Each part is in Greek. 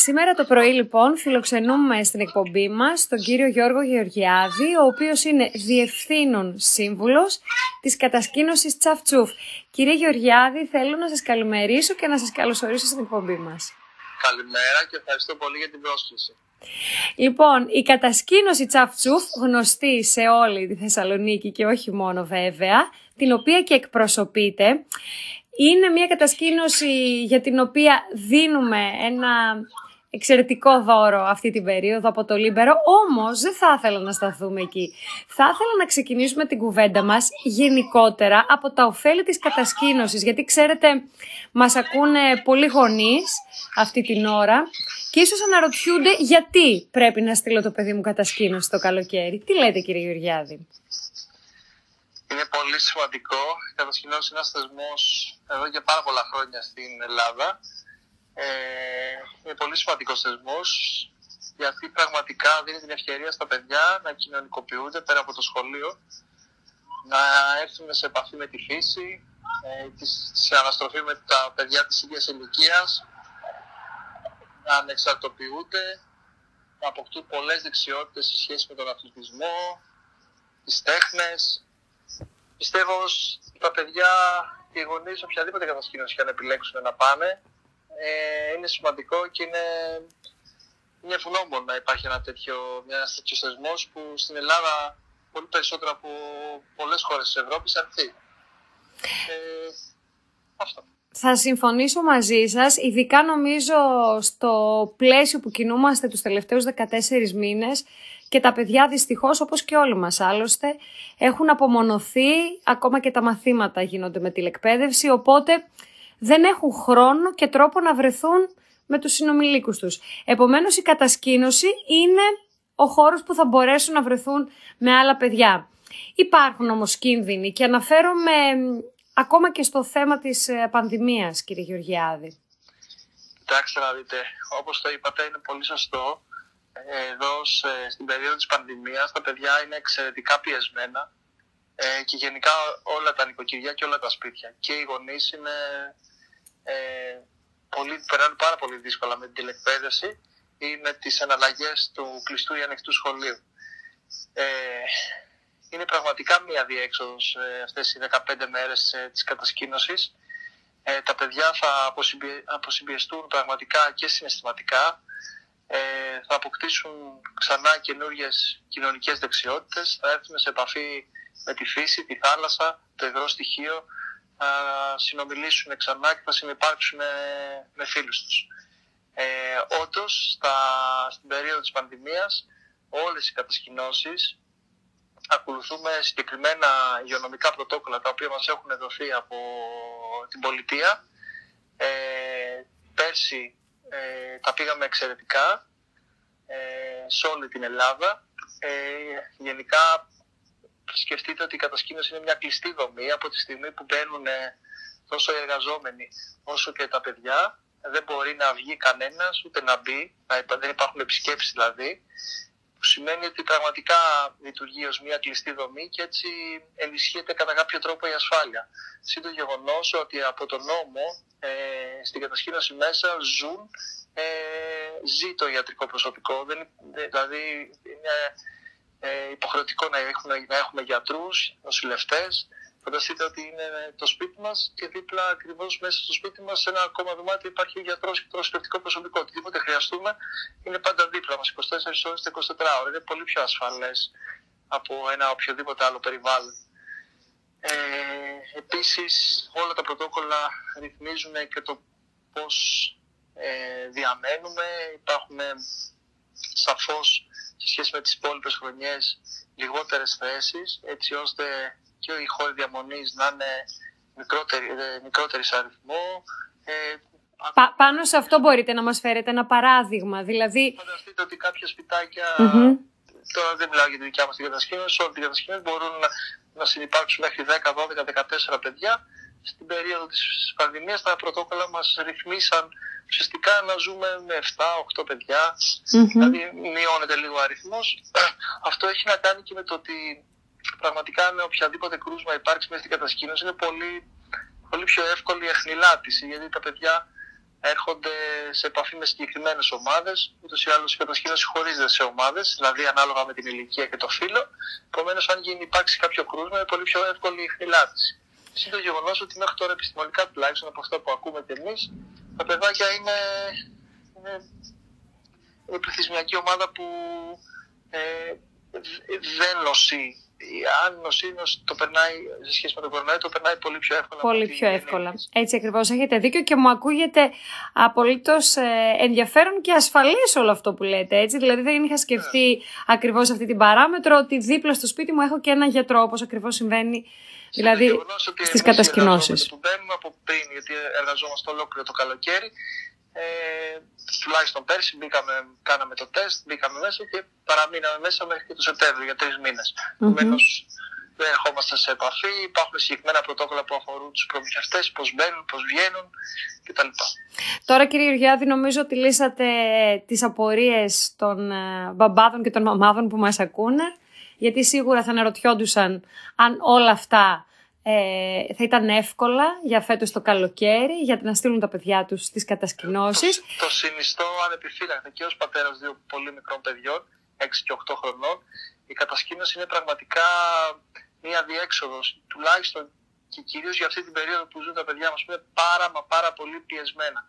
Σήμερα το πρωί λοιπόν φιλοξενούμε στην εκπομπή μας τον κύριο Γιώργο Γεωργιάδη, ο οποίος είναι Διευθύνων Σύμβουλος της κατασκήνωσης Τσαφτσούφ. Κύριε Γεωργιάδη, θέλω να σας καλημερίσω και να σας καλωσορίσω στην εκπομπή μας. Καλημέρα και ευχαριστώ πολύ για την πρόσκληση. Λοιπόν, η κατασκήνωση Τσαφτσούφ, γνωστή σε όλη τη Θεσσαλονίκη και όχι μόνο βέβαια, την οποία και εκπροσωπείτε, είναι μια κατασκήνωση για την οποία δίνουμε ένα εξαιρετικό δώρο αυτή την περίοδο από το Λίμπερο, όμως δεν θα ήθελα να σταθούμε εκεί. Θα ήθελα να ξεκινήσουμε την κουβέντα μας γενικότερα από τα ωφέλη της κατασκήνωσης, γιατί ξέρετε μας ακούνε πολλοί γονείς αυτή την ώρα και ίσως αναρωτιούνται γιατί πρέπει να στείλω το παιδί μου κατασκήνωση το καλοκαίρι. Τι λέτε κύριε Γεωργιάδη? Είναι πολύ σημαντικό. Η κατασκήνωση είναι ένας θεσμός εδώ και πάρα πολλά χρόνια στην Ελλάδα. Είναι πολύ σημαντικός θεσμός, γιατί πραγματικά δίνει την ευκαιρία στα παιδιά να κοινωνικοποιούνται πέρα από το σχολείο, να έρθουν σε επαφή με τη φύση, σε αναστροφή με τα παιδιά της ίδιας ηλικίας, να ανεξαρτοποιούνται, να αποκτούν πολλές δεξιότητες σε σχέση με τον αθλητισμό, τις τέχνες. Πιστεύω τα παιδιά και οι γονείς οποιαδήποτε κατασκήνωση και αν επιλέξουν να πάνε, είναι σημαντικό και είναι ευγνώμων να υπάρχει ένας τέτοιος θεσμός που στην Ελλάδα πολύ περισσότερο από πολλές χώρες της Ευρώπης αρθεί. Αυτό. Θα συμφωνήσω μαζί σας, ειδικά νομίζω στο πλαίσιο που κινούμαστε τους τελευταίους 14 μήνες και τα παιδιά δυστυχώς, όπως και όλοι μας άλλωστε, έχουν απομονωθεί, ακόμα και τα μαθήματα γίνονται με τηλεκπαίδευση, οπότε δεν έχουν χρόνο και τρόπο να βρεθούν με τους συνομιλίκους τους. Επομένως η κατασκήνωση είναι ο χώρος που θα μπορέσουν να βρεθούν με άλλα παιδιά. Υπάρχουν όμως κίνδυνοι και αναφέρομαι ακόμα και στο θέμα της πανδημίας, κύριε Γεωργιάδη. Κοιτάξτε να δείτε, όπως το είπατε είναι πολύ σωστό. Εδώ στην περίοδο της πανδημίας τα παιδιά είναι εξαιρετικά πιεσμένα και γενικά όλα τα νοικοκυριά και όλα τα σπίτια. Και οι γονείς περνάνε πάρα πολύ δύσκολα με την τηλεκπαίδευση ή με τις εναλλαγές του κλειστού ή ανοιχτού σχολείου. Είναι πραγματικά μία διέξοδος αυτές οι 15 μέρες της κατασκήνωσης. Τα παιδιά θα αποσυμπιεστούν πραγματικά και συναισθηματικά, θα αποκτήσουν ξανά καινούριες κοινωνικές δεξιότητες, θα έρθουν σε επαφή με τη φύση, τη θάλασσα, το υγρό στοιχείο, θα συνομιλήσουν ξανά και θα συνυπάρξουν με φίλους τους. Όντως, στην περίοδο της πανδημίας, όλες οι κατασκηνώσεις ακολουθούμε συγκεκριμένα υγειονομικά πρωτόκολλα τα οποία μας έχουν δοθεί από την πολιτεία. Πέρσι τα πήγαμε εξαιρετικά σε όλη την Ελλάδα. Γενικά σκεφτείτε ότι η κατασκήνωση είναι μια κλειστή δομή. Από τη στιγμή που μπαίνουν τόσο οι εργαζόμενοι όσο και τα παιδιά, δεν μπορεί να βγει κανένας ούτε να μπει, δεν υπάρχουν επισκέψεις δηλαδή, που σημαίνει ότι πραγματικά λειτουργεί ως μια κλειστή δομή και έτσι ενισχύεται κατά κάποιο τρόπο η ασφάλεια. Συν το γεγονός ότι από τον νόμο στην κατασκήνωση μέσα ζει το ιατρικό προσωπικό, δηλαδή είναι υποχρεωτικό να έχουμε γιατρούς, νοσηλευτές. Φανταστείτε ότι είναι το σπίτι μας και δίπλα ακριβώς μέσα στο σπίτι μας σε ένα ακόμα δωμάτιο υπάρχει γιατρός και το νοσηλευτικό προσωπικό. Οτιδήποτε χρειαστούμε είναι πάντα δίπλα μας 24 ώρες, 24 ώρες. Είναι πολύ πιο ασφαλές από ένα οποιοδήποτε άλλο περιβάλλον. Επίσης όλα τα πρωτόκολλα ρυθμίζουν και το πώς διαμένουμε. Υπάρχουν σαφώς σε σχέση με τις υπόλοιπες χρονιές λιγότερες θέσεις, έτσι ώστε και οι χώροι διαμονής να είναι μικρότεροι σε αριθμό. Πάνω σε αυτό μπορείτε να μας φέρετε ένα παράδειγμα, δηλαδή... Φανταστείτε ότι κάποια σπιτάκια, τώρα δεν μιλάω για τη δικιά μας την κατασκήνωση, όλη την κατασκήνωση μπορούν να συνυπάρξουν μέχρι 10, 12, 14 παιδιά. Στην περίοδο της πανδημίας τα πρωτόκολλα μας ρυθμίσαν ουσιαστικά να ζούμε με 7-8 παιδιά, δηλαδή μειώνεται λίγο ο αριθμός. Αυτό έχει να κάνει και με το ότι πραγματικά με οποιαδήποτε κρούσμα υπάρξει μέσα στην κατασκήνωση είναι πολύ, πολύ πιο εύκολη η εχνηλάτηση, γιατί τα παιδιά έρχονται σε επαφή με συγκεκριμένες ομάδες. Ούτως ή άλλως η κατασκήνωση χωρίζεται σε ομάδες, δηλαδή ανάλογα με την ηλικία και το φύλο. Επομένως, αν υπάρξει κάποιο κρούσμα, είναι πολύ πιο εύκολη η χνηλάτιση. Είναι το γεγονός ότι μέχρι τώρα επιστημονικά, τουλάχιστον από αυτό που ακούμε και εμείς, τα παιδάκια είναι η πληθυσμιακή ομάδα που δεν νοσεί. Αν νοσήνος το περνάει σε σχέση με τον κορονοϊό, το περνάει πολύ πιο εύκολα. Πολύ πιο εύκολα. Έτσι ακριβώς, έχετε δίκιο και μου ακούγεται απολύτως ενδιαφέρον και ασφαλής όλο αυτό που λέτε. Έτσι. Δηλαδή δεν είχα σκεφτεί ακριβώς αυτή την παράμετρο ότι δίπλα στο σπίτι μου έχω και ένα γιατρό, όπως ακριβώς συμβαίνει δηλαδή στις κατασκηνώσεις. Που μπαίνουμε από πριν, γιατί εργαζόμαστε ολόκληρο το καλοκαίρι. Τουλάχιστον πέρσι κάναμε το τεστ, μπήκαμε μέσα και παραμείναμε μέσα μέχρι και το Σεπτέμβριο για 3 μήνες. Επομένως, δεν ερχόμαστε σε επαφή, υπάρχουν συγκεκριμένα πρωτόκολλα που αφορούν τους προμηθευτές, πώς μπαίνουν, πώς βγαίνουν κτλ. Τώρα, κύριε Γεωργιάδη, νομίζω ότι λύσατε τις απορίες των μπαμπάδων και των μαμάδων που μας ακούνε, γιατί σίγουρα θα αναρωτιόντουσαν αν όλα αυτά θα ήταν εύκολα για φέτος το καλοκαίρι, για να στείλουν τα παιδιά τους στις κατασκηνώσεις. Το συνιστώ ανεπιφύλακτα και ως πατέρας 2 πολύ μικρών παιδιών, 6 και 8 χρονών. Η κατασκήνωση είναι πραγματικά μία διέξοδος, τουλάχιστον και κυρίως για αυτή την περίοδο που ζουν τα παιδιά μας, που είναι πάρα πολύ πιεσμένα.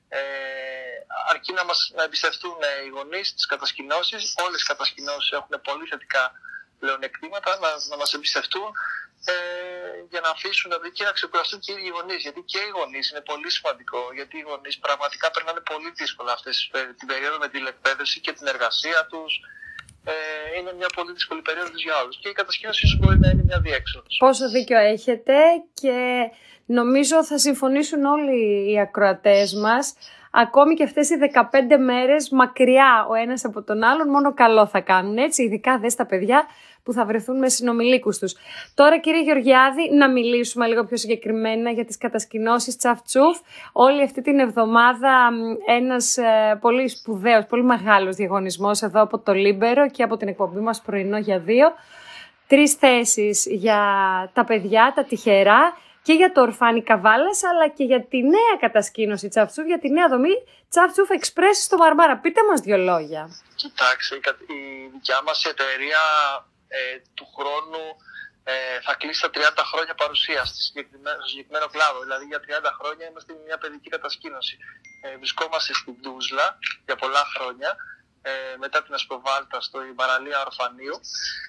Αρκεί να εμπιστευτούν οι γονείς τις κατασκηνώσεις. Όλες οι κατασκηνώσεις έχουν πολύ θετικά πλεονεκτήματα, να μας εμπιστευτούν για να αφήσουν και να ξεκουραστούν και οι ίδιοι γονείς. Γιατί και οι γονείς είναι πολύ σημαντικό, γιατί οι γονείς πραγματικά περνάνε πολύ δύσκολα την περίοδο με την εκπαίδευση και την εργασία τους. Είναι μια πολύ δύσκολη περίοδος για όλους και η κατασκήνωση ίσως μπορεί να είναι μια διέξοδος. Πόσο δίκιο έχετε και νομίζω θα συμφωνήσουν όλοι οι ακροατές μας. Ακόμη και αυτές οι 15 μέρες μακριά ο ένας από τον άλλον, μόνο καλό θα κάνουν, έτσι, ειδικά δε στα παιδιά που θα βρεθούν με συνομιλίκους τους. Τώρα, κύριε Γεωργιάδη, να μιλήσουμε λίγο πιο συγκεκριμένα για τις κατασκηνώσεις Τσαφτσούφ. Όλη αυτή την εβδομάδα ένας πολύ σπουδαίος, πολύ μεγάλος διαγωνισμός εδώ από το Λίμπερο και από την εκπομπή μας Πρωινό για 2. 3 θέσεις για τα παιδιά, τα τυχερά, και για το ορφάνι Καβάλας, αλλά και για τη νέα κατασκήνωση Τσαφτσούφ, για τη νέα δομή Τσαφτσούφ Express στο Μαρμάρα. Πείτε μας 2 λόγια. Κοιτάξτε, η δικιά μας εταιρεία του χρόνου θα κλείσει τα 30 χρόνια παρουσία στο συγκεκριμένο κλάδο. Δηλαδή για 30 χρόνια είμαστε μια παιδική κατασκήνωση. Βρισκόμαστε στην Τούσλα για πολλά χρόνια, μετά την Ασπροβάλτα στο παραλία Ορφανίου,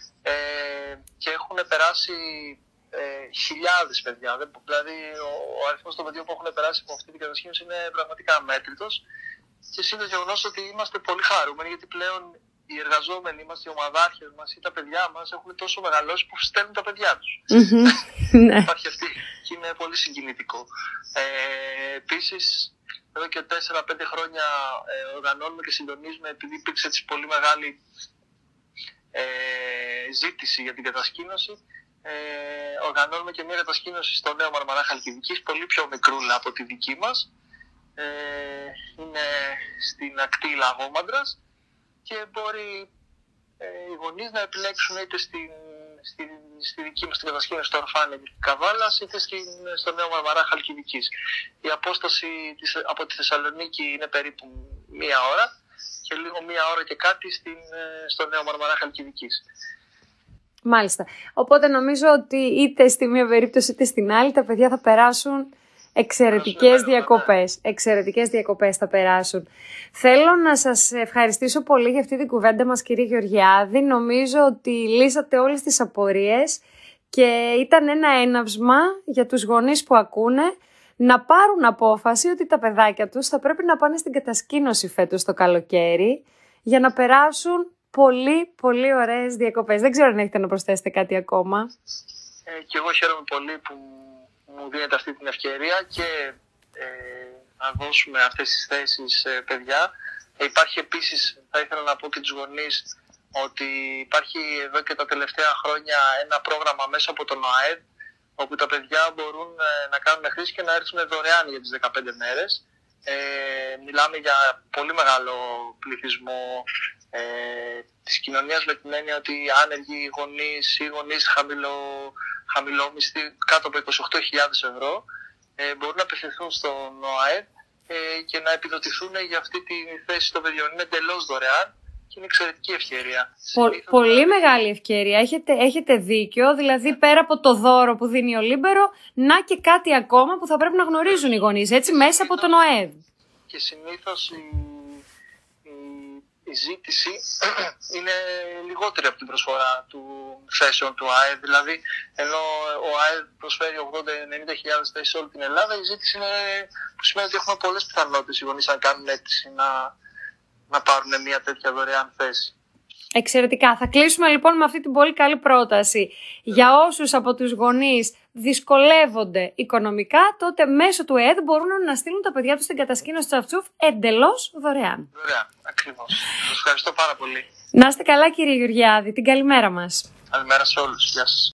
και έχουν περάσει χιλιάδες παιδιά. Δηλαδή ο αριθμός των παιδιών που έχουν περάσει από αυτή την κατασκήνωση είναι πραγματικά αμέτρητος. Και είναι το γεγονός ότι είμαστε πολύ χαρούμενοι, γιατί πλέον οι εργαζόμενοι μας, οι ομαδάρχες μας ή τα παιδιά μας έχουν τόσο μεγαλώσει που στέλνουν τα παιδιά τους. Υπάρχει αυτή και είναι πολύ συγκινητικό. Επίσης, εδώ και 4-5 χρόνια οργανώνουμε και συντονίζουμε, επειδή υπήρξε έτσι πολύ μεγάλη ζήτηση για την κατασκήνωση. Οργανώνουμε και μια κατασκήνωση στο νέο Μαρμαρά Χαλκιδικής, πολύ πιο μικρούλα από τη δική μας. Είναι στην ακτή Λαγόμαντρας και μπορεί οι γονείς να επιλέξουν είτε στη δική μας την κατασκήνωση στο ορφάνι Καβάλας, είτε στο νέο Μαρμαρά Χαλκιδικής. Η απόσταση από τη Θεσσαλονίκη είναι περίπου 1 ώρα και λίγο 1 ώρα και κάτι στο νέο Μαρμαρά Χαλκιδικής. Μάλιστα. Οπότε νομίζω ότι είτε στη μία περίπτωση είτε στην άλλη τα παιδιά θα περάσουν εξαιρετικές διακοπές. Εξαιρετικές διακοπές θα περάσουν. Θέλω να σας ευχαριστήσω πολύ για αυτή την κουβέντα μας, κύριε Γεωργιάδη. Νομίζω ότι λύσατε όλες τις απορίες και ήταν ένα έναυσμα για τους γονείς που ακούνε να πάρουν απόφαση ότι τα παιδάκια τους θα πρέπει να πάνε στην κατασκήνωση φέτος το καλοκαίρι για να περάσουν πολύ ωραίες διακοπές. Δεν ξέρω αν έχετε να προσθέσετε κάτι ακόμα. Και εγώ χαίρομαι πολύ που μου δίνετε αυτή την ευκαιρία και να δώσουμε αυτές τις θέσεις παιδιά. Υπάρχει επίσης, θα ήθελα να πω και τους γονείς, ότι υπάρχει εδώ και τα τελευταία χρόνια ένα πρόγραμμα μέσα από τον ΟΑΕΔ, όπου τα παιδιά μπορούν να κάνουν χρήση και να έρθουν δωρεάν για τις 15 μέρες. Μιλάμε για πολύ μεγάλο πληθυσμό της κοινωνίας, με την έννοια ότι άνεργοι γονείς ή γονείς χαμηλόμισθοι κάτω από 28.000 ευρώ μπορούν να απευθυνθούν στον ΟΑΕΔ και να επιδοτηθούν για αυτή τη θέση των παιδιών. Είναι εντελώς δωρεάν και είναι εξαιρετική ευκαιρία. Πολύ μεγάλη ευκαιρία. Έχετε δίκιο. Δηλαδή, πέρα από το δώρο που δίνει ο Λίμπερο, να και κάτι ακόμα που θα πρέπει να γνωρίζουν οι γονείς, έτσι, μέσα από τον ΟΑΕΔ. Και συνήθως η ζήτηση είναι λιγότερη από την προσφορά του θέσεων του ΑΕΔ. Δηλαδή, ενώ ο ΑΕΔ προσφέρει 80-90 θέσεις σε όλη την Ελλάδα, η ζήτηση είναι, που σημαίνει ότι έχουμε πολλές πιθανότητες οι γονείς να κάνουν αίτηση να πάρουν μια τέτοια δωρεάν θέση. Εξαιρετικά. Θα κλείσουμε λοιπόν με αυτή την πολύ καλή πρόταση. Για όσους από τους γονείς δυσκολεύονται οικονομικά, τότε μέσω του ΕΔ μπορούν να στείλουν τα παιδιά τους στην κατασκήνωση Τσαφτσούφ εντελώς δωρεάν. Δωρεάν, ακριβώς. Σας ευχαριστώ πάρα πολύ. Να είστε καλά, κύριε Γεωργιάδη. Την καλημέρα μας. Καλημέρα σε όλους. Γεια σας.